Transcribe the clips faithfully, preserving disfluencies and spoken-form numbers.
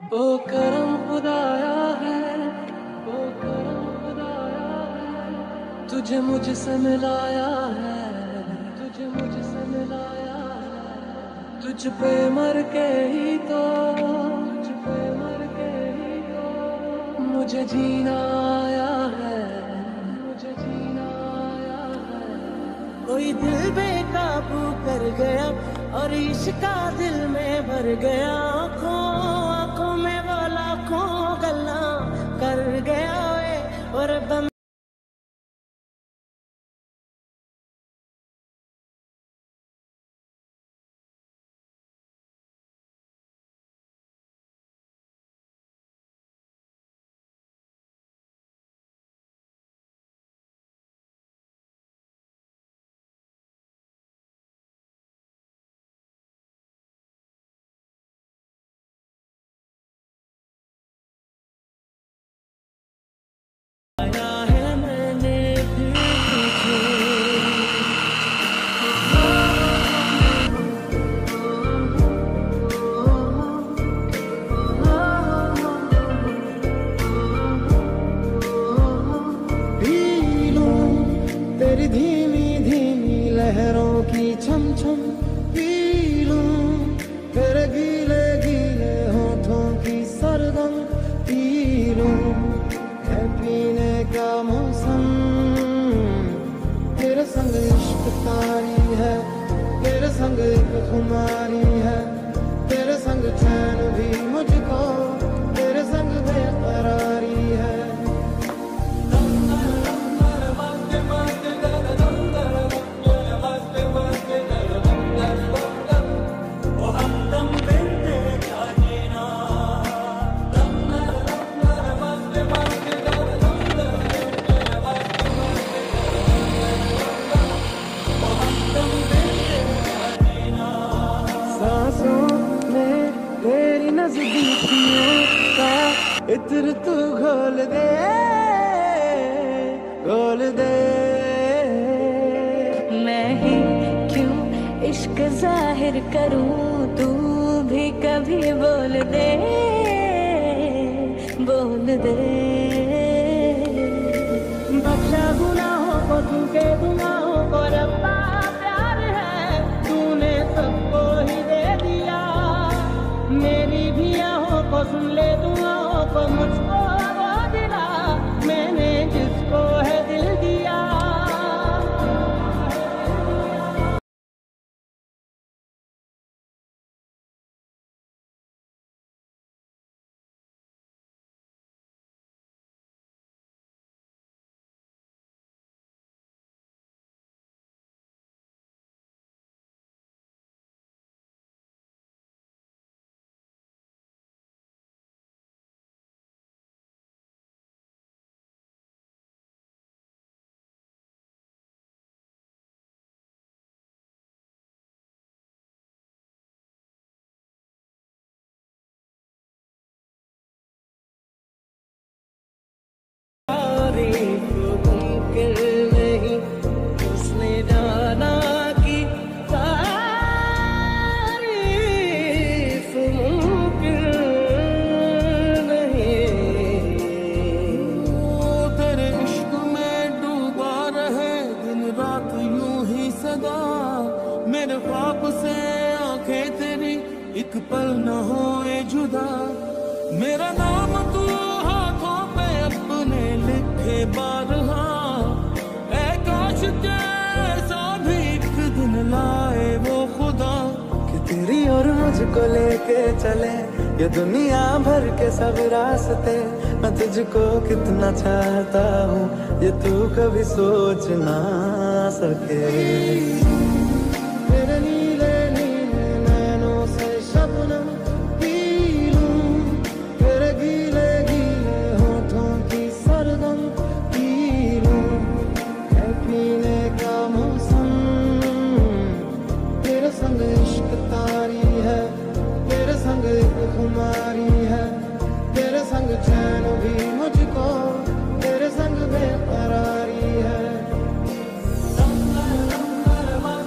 ओ करम खुदाया है, ओ करम खुदाया है, तुझे मुझसे मिलाया है, तुझे मुझसे मिलाया है, तुझ पे मर के ही तो, तुझ पे मर के ही तो मुझे जीना आया है, मुझे जीना आया है। कोई दिल बेकाबू कर गया और इश्क दिल में भर गया, आँखों आँखों में वो लाखों गल्ला कर गया वे और बंद आया है मैंने फिर तुझे। पी लूं तेरी धीमी धीमी लहरों की छम छम, पी लूं तेरे गीले गीले होठों की सरगम, पी लूं है पीने का मौसम। तेरे संग इश्क तारी है, तेरे संग एक खुमारी है, तेरे संग चैन भी मुझको, तेरे संग बेकरारी है। सांसों में तेरी नजदीकियों का इत्र तू घोल दे, घोल दे। मैं ही क्यों इश्क जाहिर करूं, तू भी कभी बोल दे, बोल दे। बख्शा गुनाहों को तू के गुनाहों को रब्बा प्यार है, तूने सबको ही दे दिया, मेरी भी आहों को सुन ले दुआओं को, मुझको वो दिला मैंने जिसको है दिल दिया। तारीफ मुमकिन नहीं, उसने जाना कि तारीफ मुमकिन नहीं। तेरे इश्क में डूबा रहे दिन रात यूं ही सदा, मेरे ख्वाब से आंखें तेरी एक पल न होए जुदा, मेरा नाम तू हाथों पे अपने लिखे बारहा, ऐ काश कैसा भी एक दिन लाए वो खुदा, कि तेरी और मुझको लेके चले ये दुनिया भर के सब रास्ते। मैं तुझको कितना चाहता हूँ ये तू कभी सोच ना सके। तेरे नीले नीले नैनों से शबनम पी लूं, तेरे गीले गीले होठों की सरगम पी लूं, है पीने का मौसम। तेरे संग इश्क तारी है, तेरे संग एक खुमारी है, तेरे संग चैन भी मुझको, तेरे संग बेकरारी है।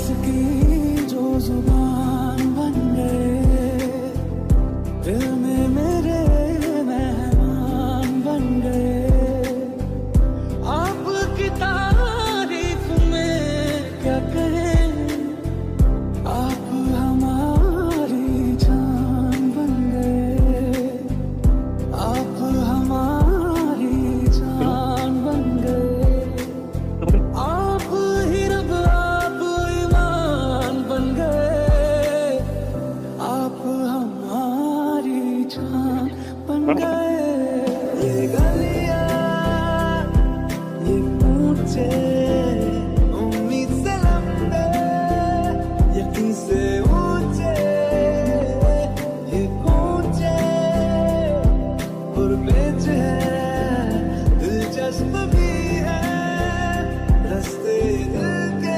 की जो जुबान बन गए, दिल में मेरे मेहमान बन गए। आपकी तारीफ में क्या कहें, आप हमारी जान बन गए, आप हमारी जान बन गए। आप ही रब, आप ईमान बन गए, आप हमारी जान बन गए। ये गलियां, ये ऊंचे, उम्मीद से लंबे, यकीन से ऊंचे, ये ऊंचे और पेच है, दिलचस्प भी है रस्ते दिल के।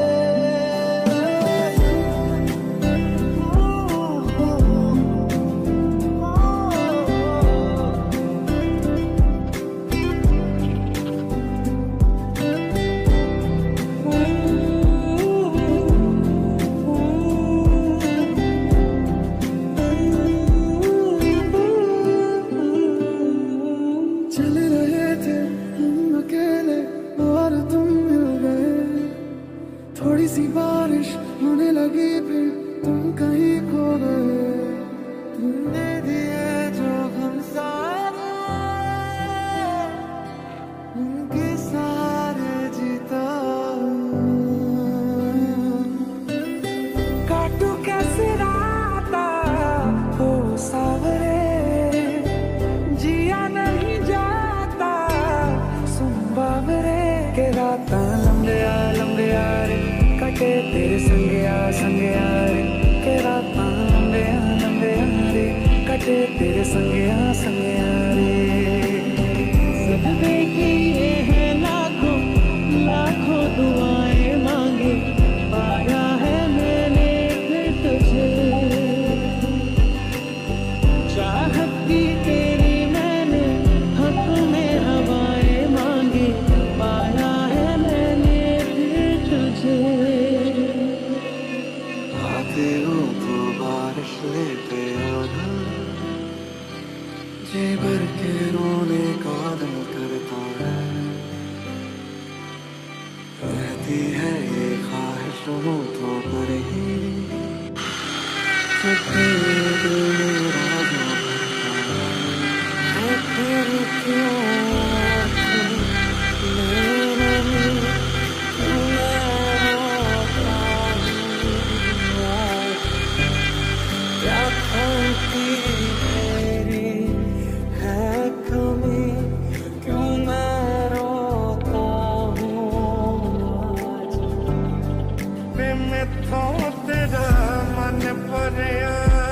चल रहे थे हम अकेले और तुम मिल गए, थोड़ी सी बारिश होने लगी फिर तुम कहीं खो गए। तुमने दिए जो हम सारे, उनके सारे जीता। काटू कैसे राता हो सावरे, जिया नहीं जाता सुन बावरे के। राता लंबे आ लंबे आ रे, कटे तेरे संगे आ संगे आ रे के। राता लंबे आ लंबे आ रे, कटे तेरे संगे आ संगे आ रे। सदमे की ये है लाखों लाखों दुआएं मांगे, पाया है मैंने फिर तुझे। चाहत की तेरी मैंने हक में हवाएं मांगी, पाया है मैंने फिर तुझे। आते हो तो बारिश लेते हो ना, जी भर के रोने का दिल करता है। रहती है ये ख्वाहिश हो तो पर ही, सच्चे दिल मेरा जो करता है। है फिर क्यों मैंने क्यों मैं रोता हूँ, क्या खोती मेरी है कमी, क्यों मैं रोता हूँ आज। वे मैं तो तेरा मन भरिया,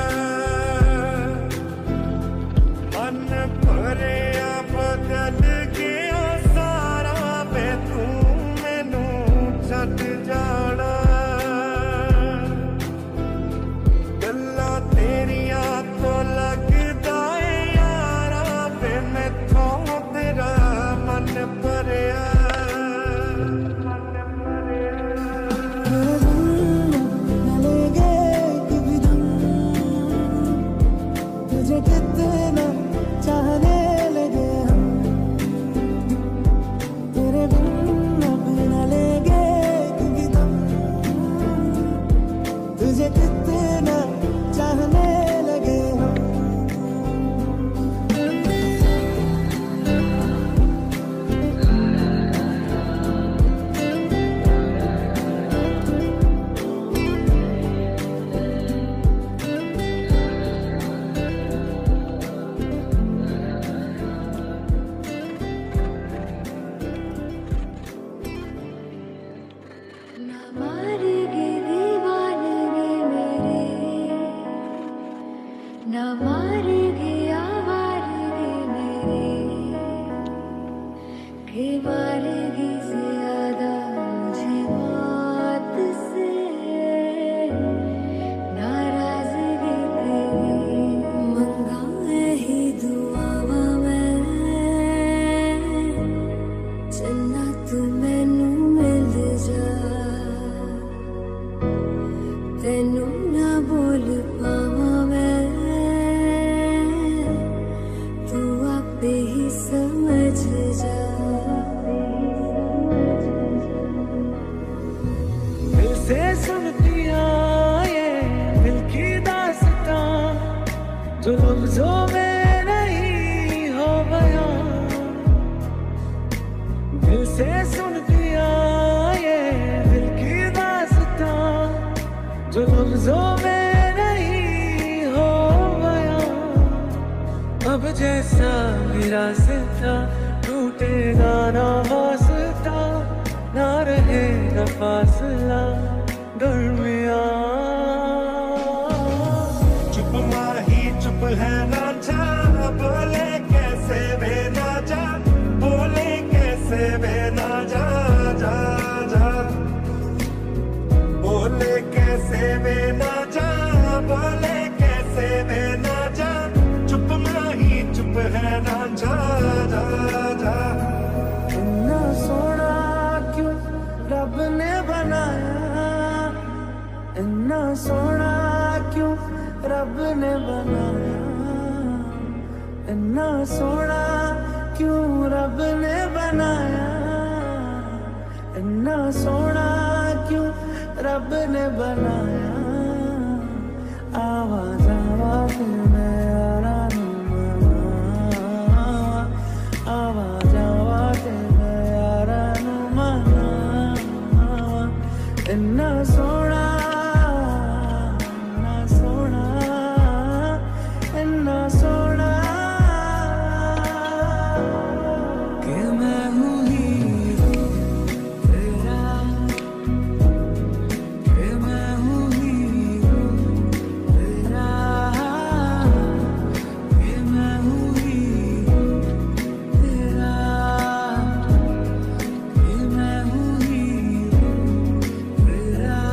मन भरिया बदल गया सारा। वे तू मैनू छड्ड जाना, गल्लां तेरियां तो लगदा है यारा। वे मैं तो तेरा मन भरिया, मन भरिया। तेनू ना बोल पावा मैं, तू आपे ही समझ जा। दिल से सुनतिया ये दिल की दास्तां, जो लफ्जों में नहीं हो बयां। दिल से सुनतिया ये दिल की दास्तां, जो लफ्जों में नहीं हो बयां। अब जैसा मेरा सिलता टूटेगा ना वास्ता, ना रहे न फासला दरमिया। चुप माही चुप है ना जा, बोले कैसे वे ना जा, बोले कैसे वे ना जा, जा जा बोले कैसे वे ना जा, बोले कैसे वे ना जा। चुप माही चुप है ना जा, जा जा इतना सोना क्यों रब ने बनाया, इतना सोना क्यों रब ने बनाया, इतना सोना क्यों रब ने बनाया, इतना सोना क्यों रब ने बनाया। आवाज आवाज में